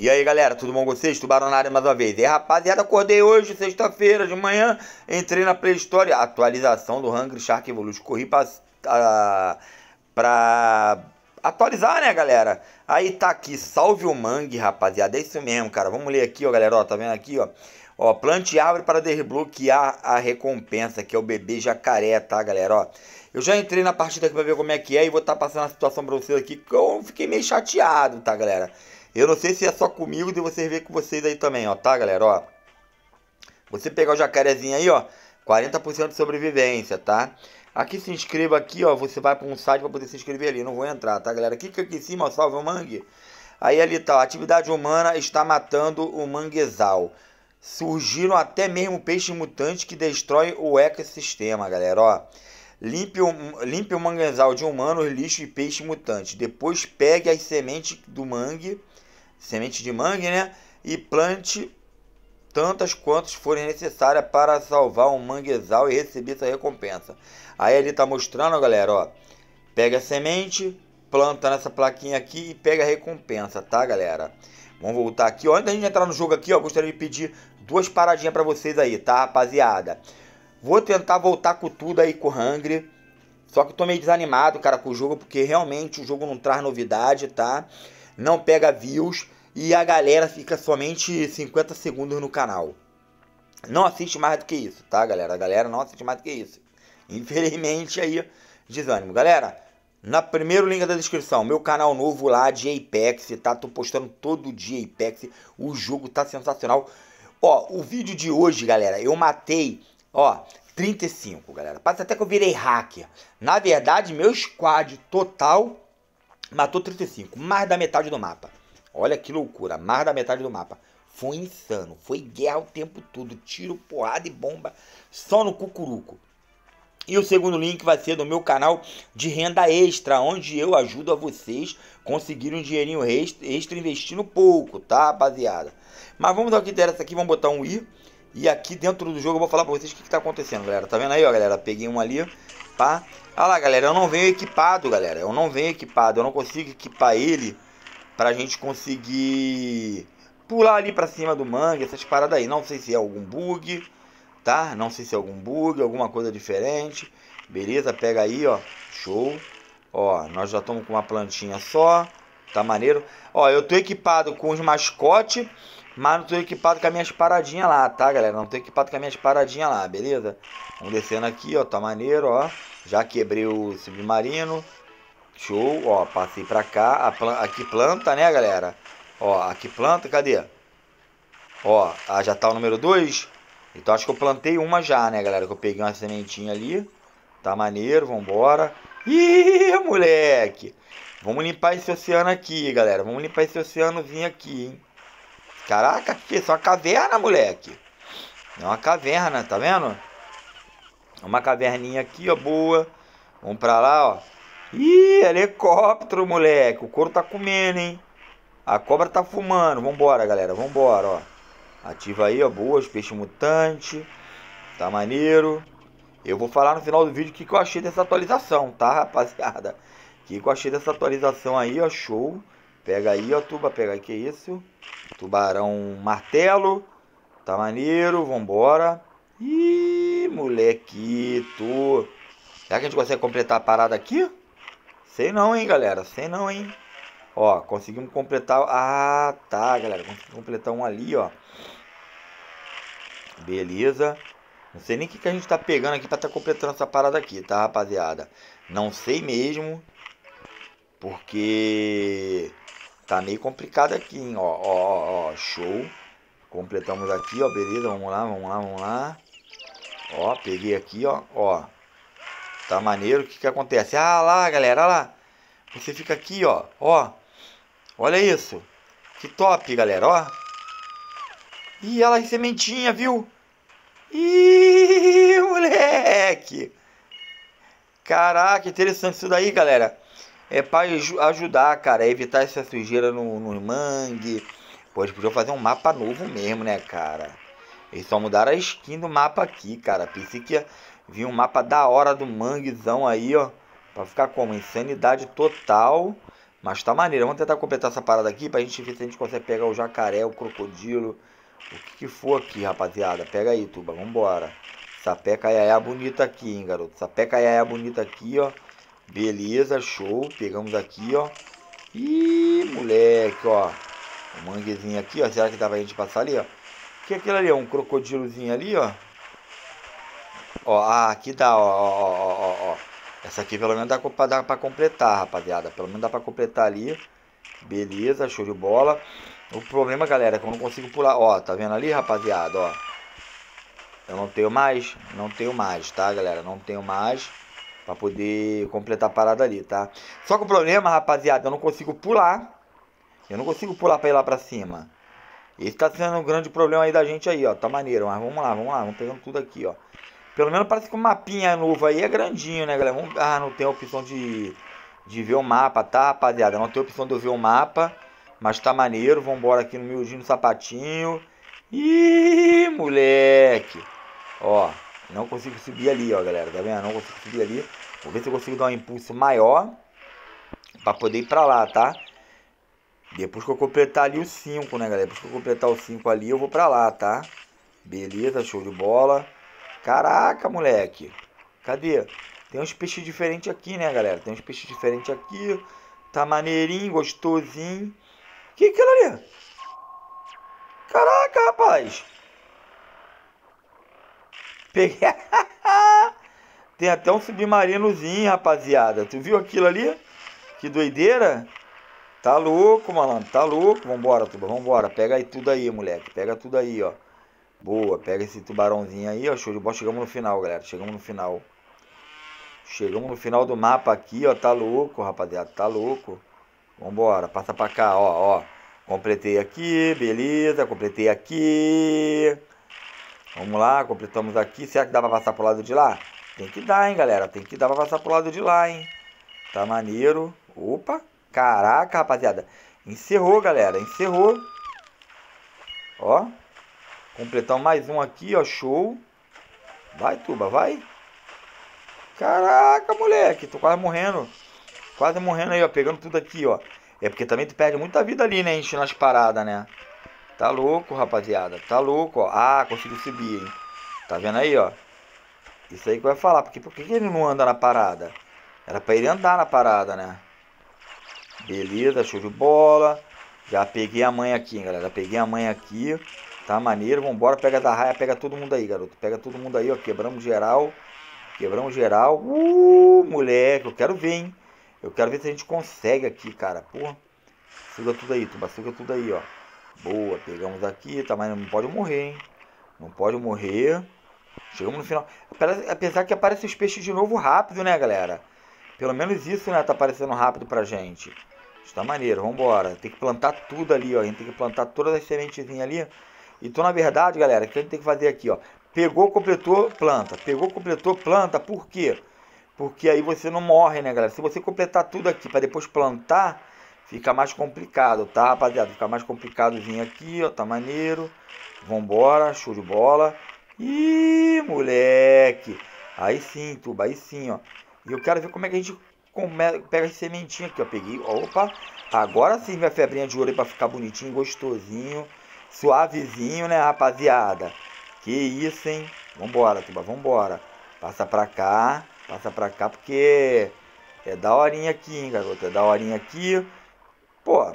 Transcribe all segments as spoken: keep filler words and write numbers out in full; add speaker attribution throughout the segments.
Speaker 1: E aí galera, tudo bom com vocês? Tubarão na área mais uma vez. E aí, rapaziada, acordei hoje, sexta-feira de manhã, entrei na Play Store, atualização do Hungry Shark Evolution. Corri pra, a, pra atualizar, né, galera? Aí tá aqui, salve o mangue, rapaziada. É isso mesmo, cara. Vamos ler aqui, ó, galera. Ó, tá vendo aqui, ó? Ó, plante árvore para desbloquear a recompensa, que é o bebê jacaré, tá, galera? Ó, eu já entrei na partida aqui pra ver como é que é e vou estar tá passando a situação pra vocês aqui, que eu fiquei meio chateado, tá, galera? Eu não sei se é só comigo e de vocês ver com vocês aí também, ó, tá, galera? Ó, você pegar o jacarezinho aí, ó, quarenta por cento de sobrevivência, tá? Aqui se inscreva aqui, ó, você vai para um site para poder se inscrever ali, não vou entrar, tá, galera? Clica aqui em cima, ó, salve o mangue. Aí ali tá, ó, atividade humana está matando o manguezal. Surgiram até mesmo peixes mutantes que destroem o ecossistema, galera, ó. Limpe o, limpe o manguezal de humanos, lixo e peixe mutante. Depois pegue as sementes do mangue, semente de mangue, né? E plante tantas quantas forem necessárias para salvar um manguezal e receber essa recompensa. Aí ele tá mostrando, galera, ó. Pega a semente, planta nessa plaquinha aqui e pega a recompensa, tá, galera? Vamos voltar aqui, ó. Antes da gente entrar no jogo aqui, ó, gostaria de pedir duas paradinhas para vocês aí, tá, rapaziada? Vou tentar voltar com tudo aí com o Hungry. Só que eu tô meio desanimado, cara, com o jogo, porque realmente o jogo não traz novidade, tá? Não pega views e a galera fica somente cinquenta segundos no canal. Não assiste mais do que isso, tá, galera? A galera não assiste mais do que isso. Infelizmente aí, desânimo. Galera, na primeiro link da descrição, meu canal novo lá de Apex, tá? Tô postando todo dia Apex. O jogo tá sensacional. Ó, o vídeo de hoje, galera, eu matei, ó, trinta e cinco, galera. Parece até que eu virei hacker. Na verdade, meu squad total matou trinta e cinco. Mais da metade do mapa. Olha que loucura. Mais da metade do mapa. Foi insano. Foi guerra o tempo todo. Tiro, porrada e bomba. Só no cucuruco. E o segundo link vai ser do meu canal de renda extra, onde eu ajudo a vocês conseguirem um dinheirinho extra investindo pouco, tá, rapaziada? Mas vamos dar o que interessa aqui, vamos botar um i. E aqui dentro do jogo eu vou falar pra vocês o que, que tá acontecendo, galera. Tá vendo aí, ó, galera? Peguei um ali, pá. Olha lá, galera, eu não venho equipado, galera. Eu não venho equipado, eu não consigo equipar ele pra gente conseguir pular ali pra cima do mangue, essas paradas aí. Não sei se é algum bug, tá? Não sei se é algum bug, alguma coisa diferente. Beleza, pega aí, ó. Show. Ó, nós já estamos com uma plantinha só. Tá maneiro. Ó, eu tô equipado com os mascotes, mas não tô equipado com as minhas paradinhas lá, tá, galera? Não tô equipado com as minhas paradinhas lá, beleza? Vamos descendo aqui, ó. Tá maneiro, ó. Já quebrei o submarino. Show, ó. Passei pra cá. Plan aqui planta, né, galera? Ó, aqui planta, cadê? Ó, ah, já tá o número dois. Então acho que eu plantei uma já, né, galera? Que eu peguei uma sementinha ali. Tá maneiro, vambora. Ih, moleque! Vamos limpar esse oceano aqui, galera. Vamos limpar esse oceanozinho aqui, hein? Caraca, que isso é uma caverna, moleque. É uma caverna, tá vendo? Uma caverninha aqui, ó, boa. Vamos pra lá, ó. Ih, helicóptero, moleque. O couro tá comendo, hein? A cobra tá fumando. Vambora, galera. Vambora, ó. Ativa aí, ó. Boa, os peixes mutantes. Tá maneiro. Eu vou falar no final do vídeo o que, que eu achei dessa atualização, tá, rapaziada? O que, que eu achei dessa atualização aí, ó. Show. Pega aí, ó, tuba. Pega aí, que isso? Tubarão martelo. Tá maneiro. Vambora. Ih, molequito. Será que a gente consegue completar a parada aqui? Sei não, hein, galera. Sei não, hein. Ó, conseguimos completar... Ah, tá, galera. Conseguimos completar um ali, ó. Beleza. Não sei nem o que, que a gente tá pegando aqui pra tá completando essa parada aqui, tá, rapaziada? Não sei mesmo. Porque... tá meio complicado aqui, hein. Ó, ó, ó, ó. Show. Completamos aqui, ó. Beleza. Vamos lá, vamos lá, vamos lá. Ó, peguei aqui, ó. Ó. Tá maneiro. O que que acontece? Ah, lá, galera. Olha lá. Você fica aqui, ó. Ó. Olha isso. Que top, galera. Ó. Ih, olha lá, sementinha, viu? Ih, moleque. Caraca, interessante isso daí, galera. É pra ajudar, cara, a evitar essa sujeira no, no mangue. Pô, eles podiam fazer um mapa novo mesmo, né, cara? Eles só mudaram a skin do mapa aqui, cara. Pensei que ia vir um mapa da hora do manguezão aí, ó. Pra ficar como? Insanidade total. Mas tá maneiro. Vamos tentar completar essa parada aqui pra gente ver se a gente consegue pegar o jacaré, o crocodilo, o que, que for aqui, rapaziada. Pega aí, Tuba. Vambora. Sapeca Yaya bonita aqui, hein, garoto. Sapeca Yaya bonita aqui, ó. Beleza, show. Pegamos aqui, ó. Ih, moleque, ó. O manguezinho aqui, ó. Será que dá pra gente passar ali, ó? O que é aquilo ali, ó? Um crocodilozinho ali, ó. Ó, ah, aqui dá, ó, ó, ó, ó, ó. Essa aqui pelo menos dá pra, dá pra completar, rapaziada. Pelo menos dá pra completar ali. Beleza, show de bola. O problema, galera, é que eu não consigo pular. Ó, tá vendo ali, rapaziada, ó. Eu não tenho mais, não tenho mais, tá, galera? Não tenho mais pra poder completar a parada ali, tá? Só que o problema, rapaziada, eu não consigo pular. Eu não consigo pular pra ir lá pra cima. Esse tá sendo um grande problema aí da gente aí, ó. Tá maneiro, mas vamos lá, vamos lá. Vamos pegando tudo aqui, ó. Pelo menos parece que o mapinha novo aí é grandinho, né, galera? Vamos... Ah, não tem a opção de, de ver o mapa, tá, rapaziada? Não tem a opção de eu ver o mapa. Mas tá maneiro. Vambora aqui no miudinho do sapatinho. Ih, moleque. Ó, não consigo subir ali, ó, galera. Tá vendo? Não consigo subir ali. Vou ver se eu consigo dar um impulso maior pra poder ir pra lá, tá? Depois que eu completar ali o cinco, né, galera? Depois que eu completar o cinco ali, eu vou pra lá, tá? Beleza, show de bola. Caraca, moleque. Cadê? Tem uns peixes diferentes aqui, né, galera? Tem uns peixes diferentes aqui. Tá maneirinho, gostosinho. Que que é aquilo ali? Caraca, rapaz. Peguei. Tem até um submarinozinho, rapaziada. Tu viu aquilo ali? Que doideira. Tá louco, malandro. Tá louco. Vambora, tuba. Vambora. Pega aí tudo aí, moleque. Pega tudo aí, ó. Boa, pega esse tubarãozinho aí, ó, show de bola. Chegamos no final, galera, chegamos no final. Chegamos no final do mapa aqui, ó, tá louco, rapaziada, tá louco. Vambora, passa pra cá, ó, ó. Completei aqui, beleza, completei aqui. Vamos lá, completamos aqui. Será que dá pra passar pro lado de lá? Tem que dar, hein, galera, tem que dar pra passar pro lado de lá, hein. Tá maneiro. Opa, caraca, rapaziada. Encerrou, galera, encerrou. Ó. Completamos mais um aqui, ó, show. Vai, Tuba, vai. Caraca, moleque, tô quase morrendo. Quase morrendo aí, ó, pegando tudo aqui, ó. É porque também tu perde muita vida ali, né, enchendo as paradas, né. Tá louco, rapaziada, tá louco, ó. Ah, consegui subir, hein. Tá vendo aí, ó. Isso aí que vai falar, porque por que ele não anda na parada? Era pra ele andar na parada, né. Beleza, show de bola. Já peguei a mãe aqui, hein, galera, peguei a mãe aqui. Tá maneiro, vambora, pega da raia, pega todo mundo aí, garoto. Pega todo mundo aí, ó, quebramos geral. Quebramos geral. Uh, moleque, eu quero ver, hein. Eu quero ver se a gente consegue aqui, cara. Porra. Suga tudo aí, Tuba, suga tudo aí, ó. Boa, pegamos aqui, tá, mas não pode morrer, hein. Não pode morrer. Chegamos no final. Apesar que aparecem os peixes de novo rápido, né, galera. Pelo menos isso, né, tá aparecendo rápido pra gente. Está maneiro, vambora. Tem que plantar tudo ali, ó. A gente tem que plantar todas as sementezinhas ali. Então, na verdade, galera, o que a gente tem que fazer aqui, ó? Pegou, completou, planta. Pegou, completou, planta. Por quê? Porque aí você não morre, né, galera? Se você completar tudo aqui para depois plantar, fica mais complicado, tá, rapaziada? Fica mais complicadozinho aqui, ó. Tá maneiro. Vambora, show de bola. Ih, moleque. Aí sim, Tuba, aí sim, ó. E eu quero ver como é que a gente come... pega as sementinhas aqui, ó. Peguei, opa. Agora sim, minha febrinha de ouro aí pra ficar bonitinho, gostosinho. Suavezinho, né, rapaziada? Que isso, hein? Vambora, Tuba, vambora. Passa pra cá, passa pra cá, porque é daorinha aqui, hein, garoto? É daorinha aqui. Pô,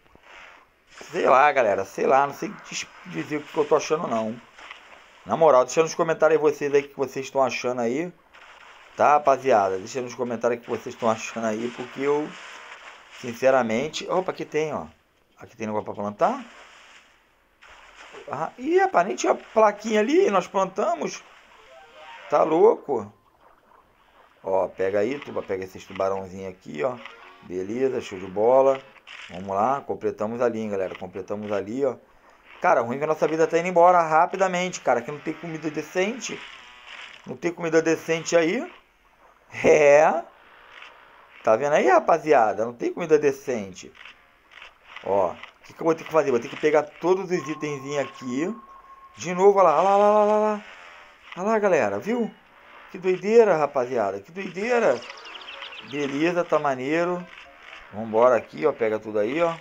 Speaker 1: sei lá, galera, sei lá, não sei dizer o que eu tô achando, não. Na moral, deixa nos comentários aí vocês aí o que vocês estão achando aí. Tá, rapaziada? Deixa nos comentários o que vocês estão achando aí, porque eu, sinceramente... Opa, aqui tem, ó. Aqui tem negócio pra plantar. Ah, ih, rapaz, nem tinha plaquinha ali, nós plantamos. Tá louco. Ó, pega aí, Tuba, pega esses tubarãozinhos aqui, ó. Beleza, show de bola. Vamos lá, completamos ali, hein, galera. Completamos ali, ó. Cara, ruim que a nossa vida tá indo embora rapidamente, cara. Aqui não tem comida decente. Não tem comida decente aí. É. Tá vendo aí, rapaziada? Não tem comida decente. Ó. O que, que eu vou ter que fazer? Vou ter que pegar todos os itenzinhos aqui. De novo, olha lá, olha lá, olha lá, olha lá. Olha lá, galera, viu? Que doideira, rapaziada. Que doideira. Beleza, tá maneiro. Vambora aqui, ó. Pega tudo aí, ó.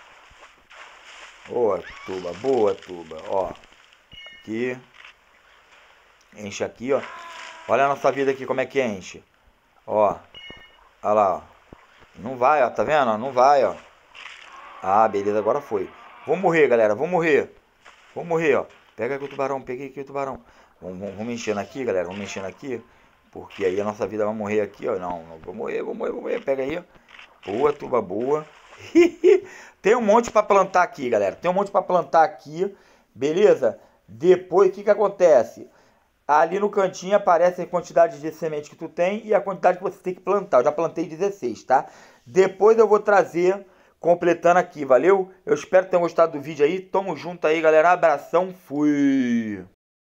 Speaker 1: Boa, tuba. Boa, tuba. Ó. Aqui. Enche aqui, ó. Olha a nossa vida aqui, como é que enche. Ó. Olha lá, ó. Não vai, ó. Tá vendo? Não vai, ó. Ah, beleza. Agora foi. Vou morrer, galera. Vou morrer. Vou morrer, ó. Pega aqui o tubarão. Peguei aqui o tubarão. Vamos, vamos, vamos mexendo aqui, galera. Vamos mexendo aqui. Porque aí a nossa vida vai morrer aqui, ó. Não, não vou morrer, vou morrer, vou morrer. Pega aí, ó. Boa, tuba boa. Tem um monte pra plantar aqui, galera. Tem um monte pra plantar aqui. Beleza? Depois, o que que acontece? Ali no cantinho aparece a quantidade de semente que tu tem e a quantidade que você tem que plantar. Eu já plantei dezesseis, tá? Depois eu vou trazer, completando aqui, valeu? Eu espero que tenham gostado do vídeo aí. Tamo junto aí, galera. Abração, fui!